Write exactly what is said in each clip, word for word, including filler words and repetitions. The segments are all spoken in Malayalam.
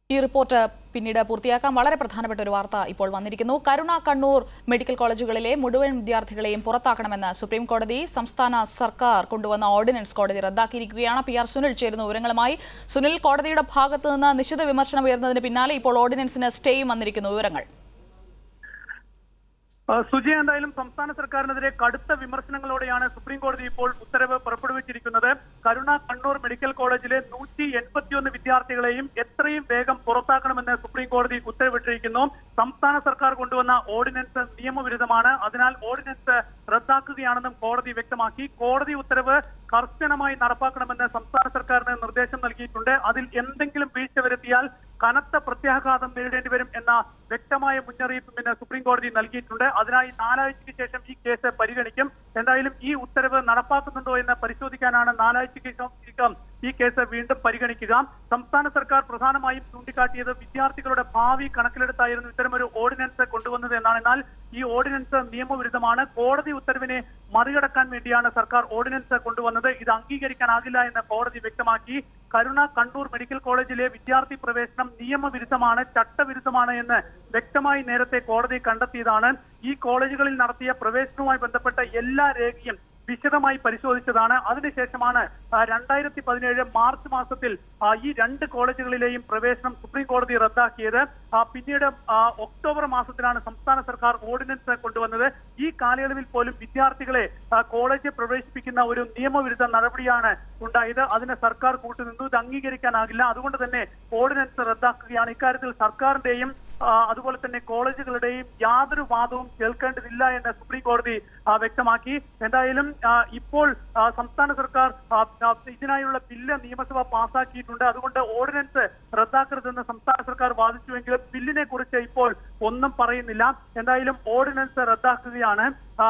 ഈ റിപ്പോർട്ട് പിന്നീട് പൂർത്തിയാക്കാൻ വളരെ പ്രധാനപ്പെട്ട ഒരു വാർത്ത ഇപ്പോൾ വന്നിരിക്കുന്നു. കരുണ കണ്ണൂർ മെഡിക്കൽ കോളേജുകളിലെ മുഴുവൻ വിദ്യാർത്ഥികളെയും പുറത്താക്കണമെന്ന് സുപ്രീം കോടതി സംസ്ഥാന സർക്കാർ കൊണ്ടുവന്ന ഓർഡിനൻസ് കോടതി റദ്ദാക്കിയിരിക്കുകയാണ്. പി ആർ സുനിൽ ചേരുന്ന വിവരങ്ങളുമായി. സുനിൽ, കോടതിയുടെ ഭാഗത്തു നിന്ന് നിശ്ചിത വിമർശനം ഉയർന്നതിന് പിന്നാലെ ഇപ്പോൾ ഓർഡിനൻസിന് സ്റ്റേയും വന്നിരിക്കുന്നു. വിവരങ്ങൾ സുജയ, എന്തായാലും സംസ്ഥാന സർക്കാരിനെതിരെ കടുത്ത വിമർശനങ്ങളോടെയാണ് സുപ്രീം കോടതി ഇപ്പോൾ ഉത്തരവ് പുറപ്പെടുവിച്ചിരിക്കുന്നത്. കരുണ കണ്ണൂർ മെഡിക്കൽ കോളേജിലെ നൂറ്റി എൺപത്തിയൊന്ന് വിദ്യാർത്ഥികളെയും എത്രയും വേഗം പുറത്താക്കണമെന്ന് സുപ്രീം കോടതി ഉത്തരവിട്ടിരിക്കുന്നു. സംസ്ഥാന സർക്കാർ കൊണ്ടുവന്ന ഓർഡിനൻസ് നിയമവിരുദ്ധമാണ്, അതിനാൽ ഓർഡിനൻസ് റദ്ദാക്കുകയാണെന്നും കോടതി വ്യക്തമാക്കി. കോടതി ഉത്തരവ് കർശനമായി നടപ്പാക്കണമെന്ന് സംസ്ഥാന സർക്കാരിന് നിർദ്ദേശം നൽകിയിട്ടുണ്ട്. അതിൽ എന്തെങ്കിലും വീഴ്ച വരുത്തിയാൽ കനത്ത പ്രത്യാഘാതം നേരിടേണ്ടി വരും എന്ന വ്യക്തമായ മുന്നറിയിപ്പും ഇന്ന് സുപ്രീം കോടതി നൽകിയിട്ടുണ്ട്. അതിനായി നാലാഴ്ചയ്ക്ക് ശേഷം ഈ കേസ് പരിഗണിക്കും. എന്തായാലും ഈ ഉത്തരവ് നടപ്പാക്കുന്നുണ്ടോ എന്ന് പരിശോധിക്കാനാണ് നാലാഴ്ചയ്ക്ക് ശേഷം ഈ കേസ് വീണ്ടും പരിഗണിക്കുക. സംസ്ഥാന സർക്കാർ പ്രധാനമായും ചൂണ്ടിക്കാട്ടിയത് വിദ്യാർത്ഥികളുടെ ഭാവി കണക്കിലെടുത്തായിരുന്നു ഇത്തരമൊരു ഓർഡിനൻസ് കൊണ്ടുവന്നത് എന്നാണ്. എന്നാൽ ഈ ഓർഡിനൻസ് നിയമവിരുദ്ധമാണ്. കോടതി ഉത്തരവിനെ മറികടക്കാൻ വേണ്ടിയാണ് സർക്കാർ ഓർഡിനൻസ് കൊണ്ടുവന്നത്. ഇത് അംഗീകരിക്കാനാകില്ല എന്ന് കോടതി വ്യക്തമാക്കി. കരുണ കണ്ണൂർ മെഡിക്കൽ കോളേജിലെ വിദ്യാർത്ഥി പ്രവേശനം നിയമവിരുദ്ധമാണ്, ചട്ടവിരുദ്ധമാണ് എന്ന് വ്യക്തമായി നേരത്തെ കോടതി കണ്ടെത്തിയതാണ്. ഈ കോളേജുകളിൽ നടത്തിയ പ്രവേശനവുമായി ബന്ധപ്പെട്ട എല്ലാ രേഖയും വിശദമായി പരിശോധിച്ചതാണ്. അതിനുശേഷമാണ് രണ്ടായിരത്തി പതിനേഴ് മാർച്ച് മാസത്തിൽ ഈ രണ്ട് കോളേജുകളിലെയും പ്രവേശനം സുപ്രീം കോടതി റദ്ദാക്കിയത്. പിന്നീട് ഒക്ടോബർ മാസത്തിലാണ് സംസ്ഥാന സർക്കാർ ഓർഡിനൻസ് കൊണ്ടുവന്നത്. ഈ കാലയളവിൽ പോലും വിദ്യാർത്ഥികളെ കോളേജിൽ പ്രവേശിപ്പിക്കുന്ന ഒരു നിയമവിരുദ്ധ നടപടിയാണ് ഉണ്ടായത്. അതിന് സർക്കാർ കൂട്ടുനിന്നു. ഇത് അംഗീകരിക്കാനാകില്ല. അതുകൊണ്ട് തന്നെ ഓർഡിനൻസ് റദ്ദാക്കുകയാണ്. ഇക്കാര്യത്തിൽ സർക്കാരിന്റെയും അതുപോലെ തന്നെ കോളേജുകളുടെയും യാതൊരു വാദവും കേൾക്കേണ്ടതില്ല എന്ന് സുപ്രീം കോടതി വ്യക്തമാക്കി. എന്തായാലും ഇപ്പോൾ സംസ്ഥാന സർക്കാർ ഇതിനായുള്ള ബില്ല് നിയമസഭ പാസാക്കിയിട്ടുണ്ട്. അതുകൊണ്ട് ഓർഡിനൻസ് റദ്ദാക്കരുതെന്ന് സംസ്ഥാന സർക്കാർ വാദിച്ചുവെങ്കിലും ബില്ലിനെ കുറിച്ച് ഇപ്പോൾ ഒന്നും പറയുന്നില്ല. എന്തായാലും ഓർഡിനൻസ് റദ്ദാക്കുകയാണ്.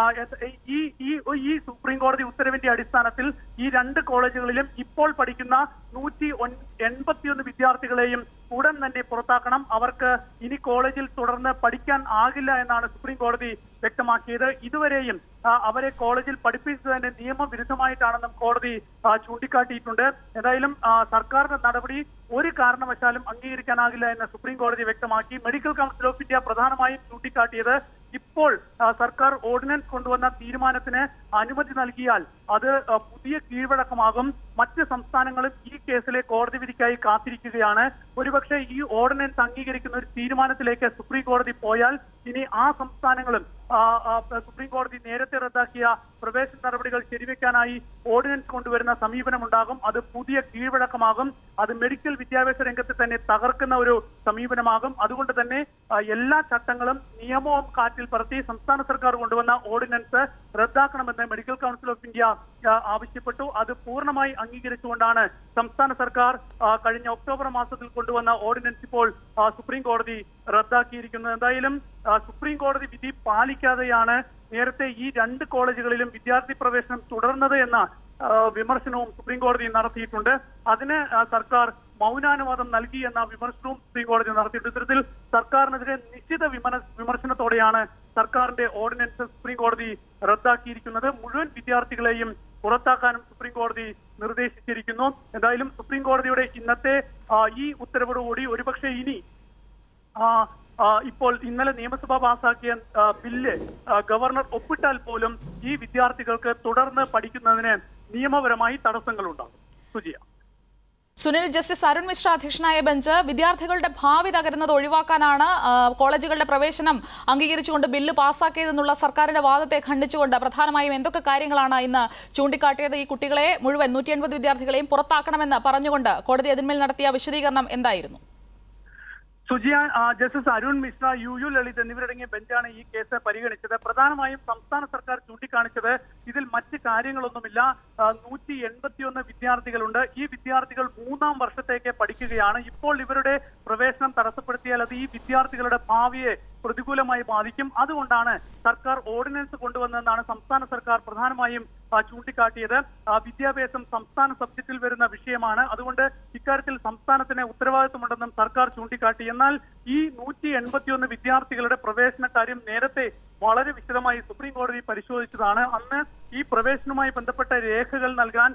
ഈ ഈ സുപ്രീം കോടതി ഉത്തരവിന്റെ അടിസ്ഥാനത്തിൽ ഈ രണ്ട് കോളേജുകളിലും ഇപ്പോൾ പഠിക്കുന്ന നൂറ്റി എൺപത്തിയൊന്ന് വിദ്യാർത്ഥികളെയും ഉടൻ തന്നെ പുറത്താക്കണം. അവർക്ക് ഇനി കോളേജിൽ തുടർന്ന് പഠിക്കാൻ ആകില്ല എന്നാണ് സുപ്രീം കോടതി വ്യക്തമാക്കിയത്. ഇതുവരെയും അവരെ കോളേജിൽ പഠിപ്പിച്ചതിന്റെ നിയമവിരുദ്ധമായിട്ടാണെന്നും കോടതി ചൂണ്ടിക്കാട്ടിയിട്ടുണ്ട്. എന്തായാലും സർക്കാരിന്റെ നടപടി ഒരു കാരണവശാലും അംഗീകരിക്കാനാകില്ല എന്ന് സുപ്രീം കോടതി വ്യക്തമാക്കി. മെഡിക്കൽ കൗൺസിൽ ഓഫ് ഇന്ത്യ പ്രധാനമായും ചൂണ്ടിക്കാട്ടിയത് ഇപ്പോൾ സർക്കാർ ഓർഡിനൻസ് കൊണ്ടുവന്ന തീരുമാനത്തിന് അനുമതി നൽകിയാൽ അത് പുതിയ കീഴ്വഴക്കമാകും. മറ്റ് സംസ്ഥാനങ്ങളും ഈ കേസിലെ കോടതി വിധിക്കായി കാത്തിരിക്കുകയാണ്. ഒരുപക്ഷെ ഈ ഓർഡിനൻസ് അംഗീകരിക്കുന്ന ഒരു തീരുമാനത്തിലേക്ക് സുപ്രീം കോടതി പോയാൽ ഇനി ആ സംസ്ഥാനങ്ങളും സുപ്രീം കോടതി നേരത്തെ റദ്ദാക്കിയ പ്രവേശന നടപടികൾ ശരിവെക്കാനായി ഓർഡിനൻസ് കൊണ്ടുവരുന്ന സമീപനമുണ്ടാകും. അത് പുതിയ കീഴ്വഴക്കമാകും. അത് മെഡിക്കൽ വിദ്യാഭ്യാസ രംഗത്ത് തന്നെ തകർക്കുന്ന ഒരു സമീപനമാകും. അതുകൊണ്ട് തന്നെ എല്ലാ ചട്ടങ്ങളും നിയമവും കാറ്റിൽ പറത്തി സംസ്ഥാന സർക്കാർ കൊണ്ടുവന്ന ഓർഡിനൻസ് റദ്ദാക്കണമെന്ന് മെഡിക്കൽ കൗൺസിൽ ഓഫ് ഇന്ത്യ ആവശ്യപ്പെട്ടു. അത് പൂർണ്ണമായി അംഗീകരിച്ചുകൊണ്ടാണ് സംസ്ഥാന സർക്കാർ കഴിഞ്ഞ ഒക്ടോബർ മാസത്തിൽ കൊണ്ടുവന്ന ഓർഡിനൻസ് ഇപ്പോൾ സുപ്രീം കോടതി റദ്ദാക്കിയിരിക്കുന്നത്. എന്തായാലും സുപ്രീം കോടതി വിധി പാലിക്കാതെയാണ് നേരത്തെ ഈ രണ്ട് കോളേജുകളിലും വിദ്യാർത്ഥി പ്രവേശനം തുടർന്നത് എന്ന വിമർശനവും സുപ്രീം കോടതി നടത്തിയിട്ടുണ്ട്. അതിന് സർക്കാർ മൗനാനുവാദം നൽകി എന്ന വിമർശനവും സുപ്രീം കോടതി നടത്തിയിട്ടുണ്ട്. ഇത്തരത്തിൽ സർക്കാരിനെതിരെ നിശ്ചിത വിമർശനത്തോടെയാണ് സർക്കാരിന്റെ ഓർഡിനൻസ് സുപ്രീം കോടതി റദ്ദാക്കിയിരിക്കുന്നത്. മുഴുവൻ വിദ്യാർത്ഥികളെയും പുറത്താക്കാനും സുപ്രീം കോടതി നിർദ്ദേശിച്ചിരിക്കുന്നു. എന്തായാലും സുപ്രീം കോടതിയുടെ ഇന്നത്തെ ഈ ഉത്തരവോടുകൂടി ഒരുപക്ഷെ ഇനി ഇപ്പോൾ ഇന്നലെ നിയമസഭ പാസാക്കിയ ബില്ല് ഗവർണർ ഒപ്പിട്ടാൽ പോലും ഈ വിദ്യാർത്ഥികൾക്ക് തുടർന്ന് പഠിക്കുന്നതിന് നിയമപരമായി തടസ്സങ്ങളുണ്ടാകും. സുജിയ. സുനിൽ, ജസ്റ്റിസ് അരുൺ മിശ്ര അധ്യക്ഷനായ ബെഞ്ച് വിദ്യാർത്ഥികളുടെ ഭാവി തകരുന്നത് ഒഴിവാക്കാനാണ് കോളേജുകളുടെ പ്രവേശനം അംഗീകരിച്ചുകൊണ്ട് ബില്ല് പാസാക്കിയതെന്നുള്ള സർക്കാരിന്റെ വാദത്തെ ഖണ്ഡിച്ചുകൊണ്ട് പ്രധാനമായും എന്തൊക്കെ കാര്യങ്ങളാണ് ഇന്ന് ചൂണ്ടിക്കാട്ടിയത്? ഈ കുട്ടികളെ മുഴുവൻ നൂറ്റി എൺപത് വിദ്യാർത്ഥികളെയും പുറത്താക്കണമെന്ന് പറഞ്ഞുകൊണ്ട് കോടതി അതിന്മേൽ നടത്തിയ വിശദീകരണം എന്തായിരുന്നു? സുജിയ, justice Arun Mishra, U U Lalit എന്നിവരടങ്ങിയ ബെഞ്ചാണ് ഈ കേസ് പരിഗണിച്ചത്. പ്രധാനമായും സംസ്ഥാന സർക്കാർ ചൂണ്ടിക്കാണിച്ചത് ഇതിൽ മറ്റ് കാര്യങ്ങളൊന്നുമില്ല. നൂറ്റി എൺപത്തിയൊന്ന് വിദ്യാർത്ഥികളുണ്ട്. ഈ വിദ്യാർത്ഥികൾ മൂന്നാം വർഷത്തേക്ക് പഠിക്കുകയാണ്. ഇപ്പോൾ ഇവരുടെ പ്രവേശനം തടസ്സപ്പെടുത്തിയാൽ അത് ഈ വിദ്യാർത്ഥികളുടെ ഭാവിയെ പ്രതികൂലമായി ബാധിക്കും. അതുകൊണ്ടാണ് സർക്കാർ ഓർഡിനൻസ് കൊണ്ടുവന്നതെന്നാണ് സംസ്ഥാന സർക്കാർ പ്രധാനമായും ചൂണ്ടിക്കാട്ടിയത്. വിദ്യാഭ്യാസം സംസ്ഥാന സബ്ജക്റ്റിൽ വരുന്ന വിഷയമാണ്. അതുകൊണ്ട് ഇക്കാര്യത്തിൽ സംസ്ഥാനത്തിന് ഉത്തരവാദിത്വമുണ്ടെന്നും സർക്കാർ ചൂണ്ടിക്കാട്ടി. എന്നാൽ ഈ നൂറ്റി എൺപത്തിയൊന്ന് വിദ്യാർത്ഥികളുടെ പ്രവേശന കാര്യം നേരത്തെ വളരെ വിശദമായി സുപ്രീം കോടതി പരിശോധിച്ചതാണ്. അന്ന് ഈ പ്രവേശനവുമായി ബന്ധപ്പെട്ട രേഖകൾ നൽകാൻ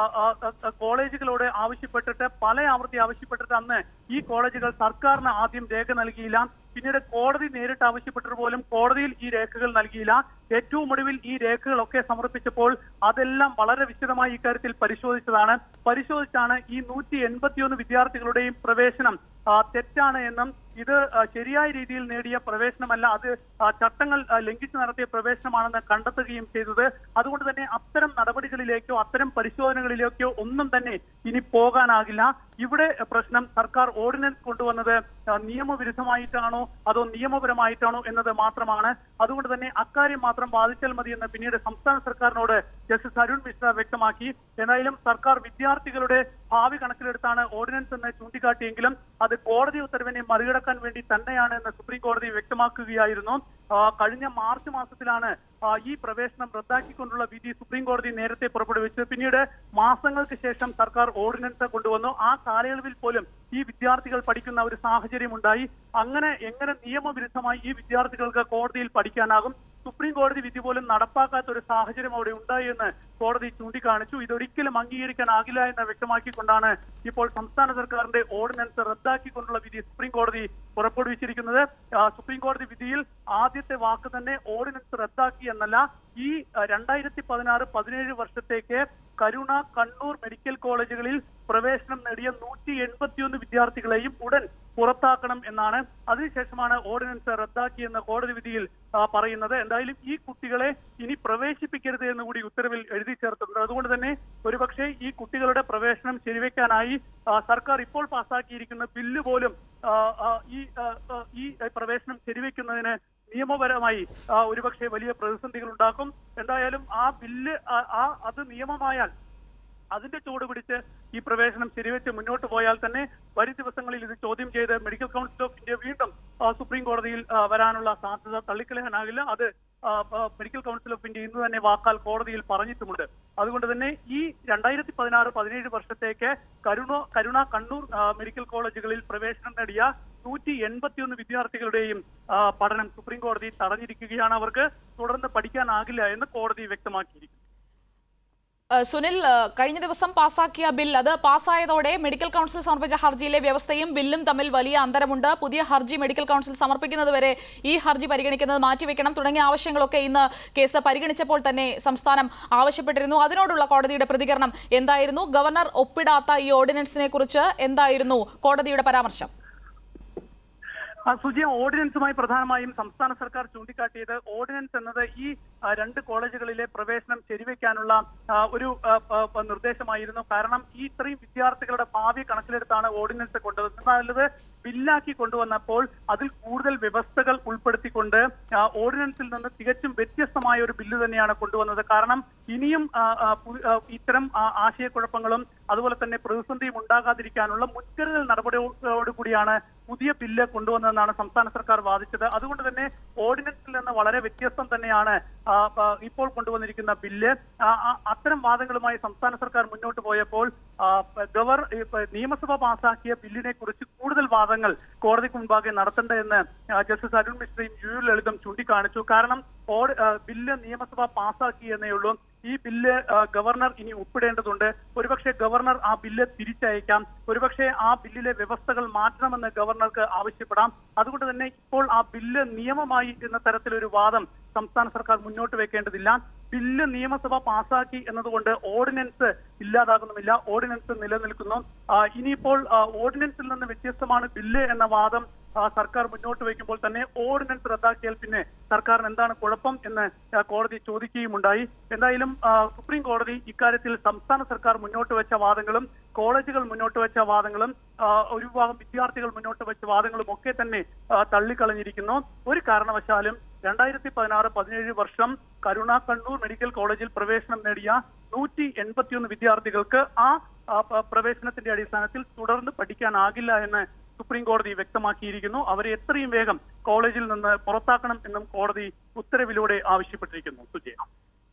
കോളേജുകളോട് ആവശ്യപ്പെട്ടിട്ട് പല ആവർത്തി ആവശ്യപ്പെട്ടിട്ട് അന്ന് ഈ കോളേജുകൾ സർക്കാരിന് ആദ്യം രേഖ നൽകിയില്ല. പിന്നീട് കോടതി നേരിട്ട് ആവശ്യപ്പെട്ടിട്ട് പോലും കോടതിയിൽ ഈ രേഖകൾ നൽകിയില്ല. ഏറ്റവും ഒടുവിൽ ഈ രേഖകളൊക്കെ സമർപ്പിച്ചപ്പോൾ അതെല്ലാം വളരെ വിശദമായി ഇക്കാര്യത്തിൽ പരിശോധിച്ചതാണ്. പരിശോധിച്ചാണ് ഈ നൂറ്റി എൺപത്തിയൊന്ന് വിദ്യാർത്ഥികളുടെയും പ്രവേശനം തെറ്റാണ് എന്നും ഇത് ശരിയായ രീതിയിൽ നേടിയ പ്രവേശനമല്ല, അത് ചട്ടങ്ങൾ ലംഘിച്ച് നടത്തിയ പ്രവേശനമാണെന്ന് കണ്ടെത്തുകയും ചെയ്തത്. അതുകൊണ്ട് തന്നെ അത്തരം നടപടികളിലേക്കോ അത്തരം പരിശോധനകളിലേക്കോ ഒന്നും തന്നെ ഇനി പോകാനാകില്ല. ഇവിടെ പ്രശ്നം സർക്കാർ ഓർഡിനൻസ് കൊണ്ടുവന്നത് നിയമവിരുദ്ധമായിട്ടാണോ അതോ നിയമപരമായിട്ടാണോ എന്നത് മാത്രമാണ്. അതുകൊണ്ട് തന്നെ അക്കാര്യം മാത്രം ബാധിച്ചാൽ മതിയെന്ന് പിന്നീട് സംസ്ഥാന സർക്കാരിനോട് ജസ്റ്റിസ് അരുൺ മിശ്ര വ്യക്തമാക്കി. എന്തായാലും സർക്കാർ വിദ്യാർത്ഥികളുടെ ഭാവി കണക്കിലെടുത്താണ് ഓർഡിനൻസ് എന്ന് ചൂണ്ടിക്കാട്ടിയെങ്കിലും അത് കോടതി ഉത്തരവിനെ മറികടക്കാൻ വേണ്ടി തന്നെയാണ് എന്ന് സുപ്രീം കോടതി വ്യക്തമാക്കുകയായിരുന്നു. കഴിഞ്ഞ മാർച്ച് മാസത്തിലാണ് ഈ പ്രവേശനം റദ്ദാക്കിക്കൊണ്ടുള്ള വിധി സുപ്രീം കോടതി നേരത്തെ പുറപ്പെടുവിച്ചത്. പിന്നീട് മാസങ്ങൾക്ക് ശേഷം സർക്കാർ ഓർഡിനൻസ് കൊണ്ടുവന്നു. ആ കാലയളവിൽ പോലും ഈ വിദ്യാർത്ഥികൾ പഠിക്കുന്ന ഒരു സാഹചര്യം ഉണ്ടായി. അങ്ങനെ എങ്ങനെ നിയമവിരുദ്ധമായി ഈ വിദ്യാർത്ഥികൾക്ക് കോടതിയിൽ പഠിക്കാനാകും? സുപ്രീം കോടതി വിധി പോലും നടപ്പാക്കാത്ത ഒരു സാഹചര്യം അവിടെ ഉണ്ടായി എന്ന് കോടതി ചൂണ്ടിക്കാണിച്ചു. ഇതൊരിക്കലും അംഗീകരിക്കാനാകില്ല എന്ന് വ്യക്തമാക്കിക്കൊണ്ടാണ് ഇപ്പോൾ സംസ്ഥാന സർക്കാരിന്റെ ഓർഡിനൻസ് റദ്ദാക്കിക്കൊണ്ടുള്ള വിധി സുപ്രീം കോടതി പുറപ്പെടുവിച്ചിരിക്കുന്നത്. സുപ്രീം കോടതി വിധിയിൽ ആദ്യത്തെ വാക്ക് തന്നെ ഓർഡിനൻസ് റദ്ദാക്കി എന്നല്ല, ഈ രണ്ടായിരത്തി പതിനാറ് പതിനേഴ് വർഷത്തേക്ക് കരുണ കണ്ണൂർ മെഡിക്കൽ കോളേജുകളിൽ പ്രവേശനം നേടിയ നൂറ്റി എൺപത്തിയൊന്ന് വിദ്യാർത്ഥികളെയും ഉടൻ പുറത്താക്കണം എന്നാണ്. അതിനുശേഷമാണ് ഓർഡിനൻസ് റദ്ദാക്കിയെന്ന് കോടതി വിധിയിൽ പറയുന്നത്. എന്തായാലും ഈ കുട്ടികളെ ഇനി പ്രവേശിപ്പിക്കരുത് എന്ന് കൂടി ഉത്തരവിൽ എഴുതി ചേർത്തിട്ടുണ്ട്. അതുകൊണ്ട് തന്നെ ഒരുപക്ഷെ ഈ കുട്ടികളുടെ പ്രവേശനം ശരിവെക്കാനായി സർക്കാർ ഇപ്പോൾ പാസാക്കിയിരിക്കുന്ന ബില്ല് പോലും ഈ ഈ പ്രവേശനം ശരിവെക്കുന്നതിന് നിയമപരമായി ഒരുപക്ഷെ വലിയ പ്രതിസന്ധികൾ ഉണ്ടാക്കും. എന്തായാലും ആ ബില്ല് ആ അത് നിയമമായാൽ അതിന്റെ ചൂട് പിടിച്ച് ഈ പ്രവേശനം ശരിവെച്ച് മുന്നോട്ട് പോയാൽ തന്നെ വരും ദിവസങ്ങളിൽ ഇത് ചോദ്യം ചെയ്ത് മെഡിക്കൽ കൗൺസിൽ ഓഫ് ഇന്ത്യ വീണ്ടും സുപ്രീം കോടതിയിൽ വരാനുള്ള സാധ്യത തള്ളിക്കളയാനാകില്ല. അത് മെഡിക്കൽ കൗൺസിൽ ഓഫ് ഇന്ത്യ ഇന്ന് തന്നെ വാക്കാൽ കോടതിയിൽ പറഞ്ഞിട്ടുമുണ്ട്. അതുകൊണ്ട് തന്നെ ഈ രണ്ടായിരത്തി പതിനാറ് പതിനേഴ് വർഷത്തേക്ക് കരുണ കരുണ കണ്ണൂർ മെഡിക്കൽ കോളേജുകളിൽ പ്രവേശനം നേടിയ നൂറ്റി എൺപത്തിയൊന്ന് വിദ്യാർത്ഥികളുടെയും പഠനം സുപ്രീം കോടതി തടഞ്ഞിരിക്കുകയാണ്. അവർക്ക് തുടർന്ന് പഠിക്കാനാകില്ല എന്ന് കോടതി വ്യക്തമാക്കിയിരിക്കുന്നു. സുനിൽ, കഴിഞ്ഞ ദിവസം പാസാക്കിയ ബിൽ അത് പാസ്സായതോടെ മെഡിക്കൽ കൗൺസിൽ സമർപ്പിച്ച ഹർജിയിലെ വ്യവസ്ഥയും ബില്ലും തമ്മിൽ വലിയ അന്തരമുണ്ട്. പുതിയ ഹർജി മെഡിക്കൽ കൗൺസിൽ സമർപ്പിക്കുന്നതുവരെ ഈ ഹർജി പരിഗണിക്കുന്നത് മാറ്റിവെക്കണം തുടങ്ങിയ ആവശ്യങ്ങളൊക്കെ ഇന്ന് കേസ് പരിഗണിച്ചപ്പോൾ തന്നെ സംസ്ഥാനം ആവശ്യപ്പെട്ടിരുന്നു. അതിനോടുള്ള കോടതിയുടെ പ്രതികരണം എന്തായിരുന്നു? ഗവർണർ ഒപ്പിടാത്ത ഈ ഓർഡിനൻസിനെ കുറിച്ച് എന്തായിരുന്നു കോടതിയുടെ പരാമർശം? സുജിയ, ഓർഡിനൻസുമായി പ്രധാനമായും സംസ്ഥാന സർക്കാർ ചൂണ്ടിക്കാട്ടിയത് ഓർഡിനൻസ് എന്നത് ഈ രണ്ട് കോളേജുകളിലെ പ്രവേശനം ശരിവെക്കാനുള്ള ഒരു നിർദ്ദേശമായിരുന്നു. കാരണം ഈ ഇത്രയും വിദ്യാർത്ഥികളുടെ ഭാവി കണക്കിലെടുത്താണ് ഓർഡിനൻസ് കൊണ്ടുവന്നത്. ബില്ലാക്കി കൊണ്ടുവന്നപ്പോൾ അതിൽ കൂടുതൽ വ്യവസ്ഥകൾ ഉൾപ്പെടുത്തിക്കൊണ്ട് ഓർഡിനൻസിൽ നിന്ന് തികച്ചും വ്യത്യസ്തമായ ഒരു ബില്ല് തന്നെയാണ് കൊണ്ടുവന്നത്. കാരണം ഇനിയും ഇത്തരം ആശയക്കുഴപ്പങ്ങളും അതുപോലെ തന്നെ പ്രതിസന്ധിയും ഉണ്ടാകാതിരിക്കാനുള്ള മുൻകരുതൽ നടപടിയോടുകൂടിയാണ് പുതിയ ബില്ല് കൊണ്ടുവന്നതെന്നാണ് സംസ്ഥാന സർക്കാർ വാദിച്ചത്. അതുകൊണ്ട് തന്നെ ഓർഡിനൻസിൽ നിന്ന് വളരെ വ്യത്യസ്തം തന്നെയാണ് ഇപ്പോൾ കൊണ്ടുവന്നിരിക്കുന്ന ബില്ല്. അത്തരം വാദങ്ങളുമായി സംസ്ഥാന സർക്കാർ മുന്നോട്ട് പോയപ്പോൾ ഗവർ നിയമസഭ പാസാക്കിയ ബില്ലിനെ കുറിച്ച് കൂടുതൽ വാദങ്ങൾ കോടതിക്ക് മുൻപാകെ നടത്തേണ്ടതെന്ന് ജസ്റ്റിസ് അരുൺ മിശ്രയും യു യു ലളിതും ചൂണ്ടിക്കാണിച്ചു. കാരണം ബില്ല് നിയമസഭ പാസാക്കി എന്നേ ഉള്ളൂ. ഈ ബില്ല് ഗവർണർ ഇനി ഒപ്പിടേണ്ടതുണ്ട്. ഒരുപക്ഷെ ഗവർണർ ആ ബില്ല് തിരിച്ചയക്കാം. ഒരുപക്ഷെ ആ ബില്ലിലെ വ്യവസ്ഥകൾ മാറ്റണമെന്ന് ഗവർണർക്ക് ആവശ്യപ്പെടാം. അതുകൊണ്ട് തന്നെ ഇപ്പോൾ ആ ബില്ല് നിയമമായി എന്ന തരത്തിലൊരു വാദം സംസ്ഥാന സർക്കാർ മുന്നോട്ട് വെക്കേണ്ടതില്ല. ബില്ല് നിയമസഭ പാസാക്കി എന്നതുകൊണ്ട് ഓർഡിനൻസ് ഇല്ലാതാകുന്നുമില്ല, ഓർഡിനൻസ് നിലനിൽക്കുന്നു. ഇനിയിപ്പോൾ ഓർഡിനൻസിൽ നിന്ന് വ്യത്യസ്തമാണ് ബില്ല് എന്ന വാദം സർക്കാർ മുന്നോട്ട് വയ്ക്കുമ്പോൾ തന്നെ ഓർഡിനൻസ് റദ്ദാക്കിയാൽ പിന്നെ സർക്കാരിന് എന്താണ് കുഴപ്പം എന്ന് കോടതി ചോദിക്കുകയുമുണ്ടായി. എന്തായാലും സുപ്രീം കോടതി ഇക്കാര്യത്തിൽ സംസ്ഥാന സർക്കാർ മുന്നോട്ട് വെച്ച വാദങ്ങളും കോളേജുകൾ മുന്നോട്ട് വെച്ച വാദങ്ങളും ഒരു വിഭാഗം വിദ്യാർത്ഥികൾ മുന്നോട്ട് വെച്ച വാദങ്ങളും ഒക്കെ തന്നെ തള്ളിക്കളഞ്ഞിരിക്കുന്നു. ഒരു കാരണവശാലും രണ്ടായിരത്തി പതിനാറ് പതിനേഴ് വർഷം കരുണ കണ്ണൂർ മെഡിക്കൽ കോളേജിൽ പ്രവേശനം നേടിയ നൂറ്റി എൺപത്തിയൊന്ന് വിദ്യാർത്ഥികൾക്ക് ആ പ്രവേശനത്തിന്റെ അടിസ്ഥാനത്തിൽ തുടർന്ന് പഠിക്കാനാകില്ല എന്ന് സുപ്രീം കോടതി വ്യക്തമാക്കിയിരിക്കുന്നു. അവരെ എത്രയും വേഗം കോളേജിൽ നിന്ന് പുറത്താക്കണം എന്നും കോടതി ഉത്തരവിലൂടെ ആവശ്യപ്പെട്ടിരിക്കുന്നു. സുജയ.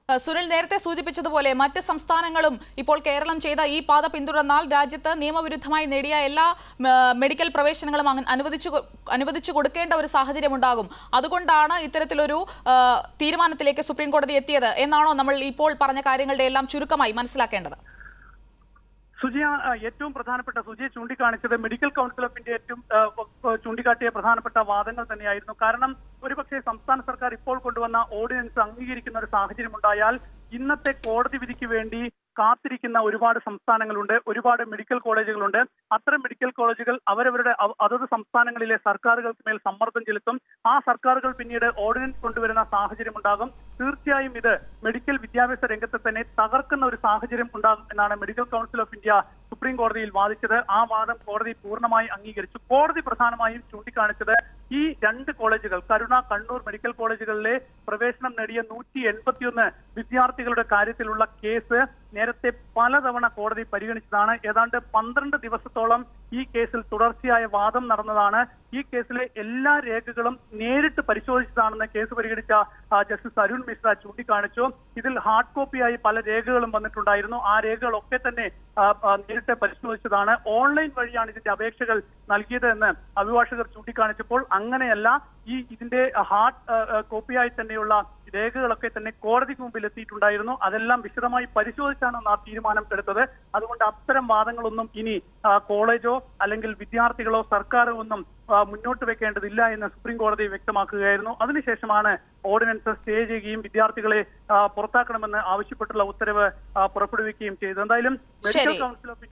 സുനിൽ നേരത്തെ സൂചിപ്പിച്ചതുപോലെ മറ്റ് സംസ്ഥാനങ്ങളും ഇപ്പോൾ കേരളം ചെയ്ത ഈ പാത പിന്തുടർന്നാൽ രാജ്യത്ത് നിയമവിരുദ്ധമായി നേടിയ എല്ലാ മെഡിക്കൽ പ്രവേശനങ്ങളും അനുവദിച്ചു അനുവദിച്ചു കൊടുക്കേണ്ട ഒരു സാഹചര്യം ഉണ്ടാകും. അതുകൊണ്ടാണ് ഇത്തരത്തിലൊരു തീരുമാനത്തിലേക്ക് സുപ്രീം കോടതി എത്തിയത് എന്നാണോ നമ്മൾ ഇപ്പോൾ പറഞ്ഞ കാര്യങ്ങളുടെ എല്ലാം ചുരുക്കമായി മനസ്സിലാക്കേണ്ടത്? സുജിയ ഏറ്റവും പ്രധാനപ്പെട്ട സുജിയെ ചൂണ്ടിക്കാണിച്ചത് മെഡിക്കൽ കൗൺസിൽ ഓഫ് ഇന്ത്യ ഏറ്റവും ചൂണ്ടിക്കാട്ടിയ പ്രധാനപ്പെട്ട വാദങ്ങൾ തന്നെയായിരുന്നു. കാരണം ഒരുപക്ഷെ സംസ്ഥാന സർക്കാർ ഇപ്പോൾ കൊണ്ടുവന്ന ഓർഡിനൻസ് അംഗീകരിക്കുന്ന ഒരു സാഹചര്യം ഉണ്ടായാൽ ഇന്നത്തെ കോടതി വിധിക്ക് വേണ്ടി കാത്തിരിക്കുന്ന ഒരുപാട് സംസ്ഥാനങ്ങളുണ്ട്, ഒരുപാട് മെഡിക്കൽ കോളേജുകളുണ്ട്. അത്തരം മെഡിക്കൽ കോളേജുകൾ അവരവരുടെ അതത് സംസ്ഥാനങ്ങളിലെ സർക്കാരുകൾക്ക് മേൽ സമ്മർദ്ദം ചെലുത്തും. ആ സർക്കാരുകൾ പിന്നീട് ഓർഡിനൻസ് കൊണ്ടുവരുന്ന സാഹചര്യം ഉണ്ടാകും. തീർച്ചയായും ഇത് മെഡിക്കൽ വിദ്യാഭ്യാസ രംഗത്തെ തന്നെ തകർക്കുന്ന ഒരു സാഹചര്യം ഉണ്ടാകും എന്നാണ് medical council of India supreme കോടതിയിൽ വാദിച്ചത്. ആ വാദം കോടതി പൂർണ്ണമായി അംഗീകരിച്ചു. കോടതി പ്രധാനമായും ചൂണ്ടിക്കാണിച്ചത് ഈ രണ്ട് കോളേജുകൾ, കരുണ, കണ്ണൂർ മെഡിക്കൽ കോളേജുകളിലെ പ്രവേശനം നേടിയ നൂറ്റി എൺപത്തിയൊന്ന് വിദ്യാർത്ഥികളുടെ കാര്യത്തിലുള്ള കേസ് നേരത്തെ പലതവണ കോടതി പരിഗണിച്ചതാണ്. ഏതാണ്ട് പന്ത്രണ്ട് ദിവസത്തോളം ഈ കേസിൽ തുടർച്ചയായ വാദം നടന്നതാണ്. ഈ കേസിലെ എല്ലാ രേഖകളും നേരിട്ട് പരിശോധിച്ചതാണെന്ന് കേസ് പരിഗണിച്ച ജസ്റ്റിസ് അരുൺ മിശ്ര ചൂണ്ടിക്കാണിച്ചു. ഇതിൽ ഹാർഡ് കോപ്പിയായി പല രേഖകളും വന്നിട്ടുണ്ടായിരുന്നു. ആ രേഖകളൊക്കെ തന്നെ നേരിട്ട് പരിശോധിച്ചതാണ്. ഓൺലൈൻ വഴിയാണ് ഇതിന്റെ അപേക്ഷകൾ നൽകിയത് എന്ന് അഭിഭാഷകർ ചൂണ്ടിക്കാണിച്ചപ്പോൾ അങ്ങനെയല്ല, ഈ ഇതിന്റെ ഹാർഡ് കോപ്പിയായി തന്നെയുള്ള രേഖകളൊക്കെ തന്നെ കോടതിക്ക് മുമ്പിൽ എത്തിയിട്ടുണ്ടായിരുന്നു. അതെല്ലാം വിശദമായി പരിശോധിച്ചാണ് ആ തീരുമാനം എടുത്തത്. അതുകൊണ്ട് അത്തരം വാദങ്ങളൊന്നും ഇനി കോളേജോ അല്ലെങ്കിൽ വിദ്യാർത്ഥികളോ സർക്കാരോ ഒന്നും മുന്നോട്ട് വെക്കേണ്ടതില്ല എന്ന് സുപ്രീം കോടതി വ്യക്തമാക്കുകയായിരുന്നു. അതിനുശേഷമാണ് ഓർഡിനൻസ് സ്റ്റേ ചെയ്യുകയും വിദ്യാർത്ഥികളെ പുറത്താക്കണമെന്ന് ആവശ്യപ്പെട്ടുള്ള ഉത്തരവ് പുറപ്പെടുവിക്കുകയും ചെയ്തത്. എന്തായാലും മെഡിക്കൽ കൗൺസിൽ ഓഫ്